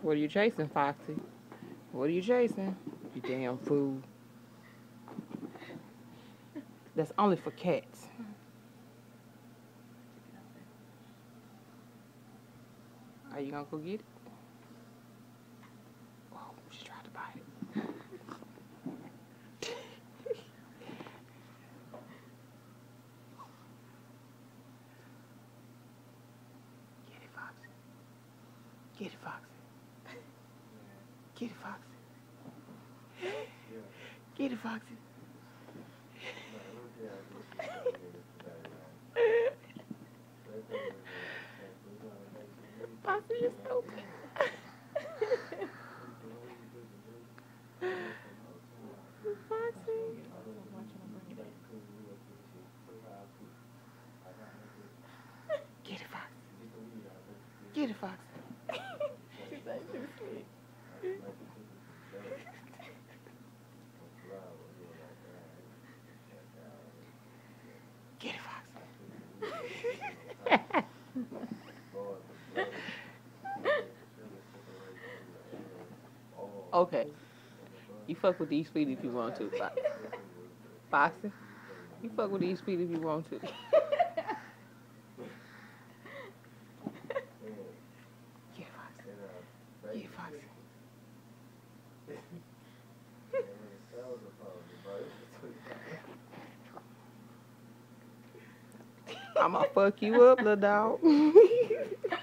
What are you chasing, Foxy? What are you chasing? You damn fool. That's only for cats. Are you gonna go get it? Oh, she tried to bite it. Get it, Foxy. Get it, Foxy. Get it, Foxy. Get it, Foxy. Foxy, you're stupid. Foxy. Get it, Foxy. Get it, Foxy. She said she was sweet. Get it, Foxy. Okay. You fuck with these feet if you want to, Foxy. You fuck with these feet if you want to. Get it, Foxy. Get it, Foxy. I'ma fuck you up, little dog.